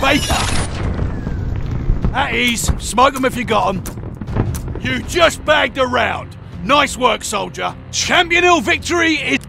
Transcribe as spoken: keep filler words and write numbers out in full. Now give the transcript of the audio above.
taker. At ease, smoke them if you got them. You just bagged a round. Nice work, soldier. Champion Hill victory is...